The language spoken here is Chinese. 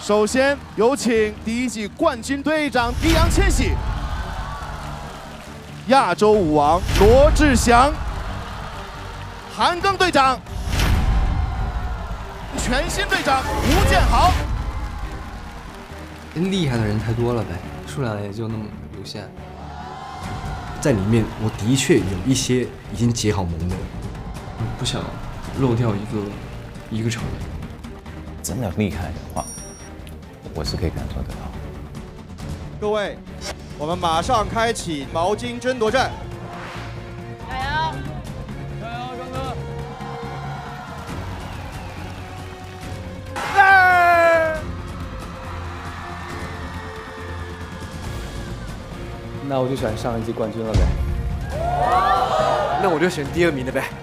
首先有请第一季冠军队长易烊千玺、亚洲舞王罗志祥、韩庚队长、全新队长吴建豪。 厉害的人太多了呗，数量也就那么有限。 在里面，我的确有一些已经结好盟的， 不想漏掉一个成员。 真的厉害的话，我是可以感受得到。 各位，我们马上开启毛巾争夺战。 加油！ 加油，张哥！ 那我就选上一季冠军了呗。 那我就选第2名的呗。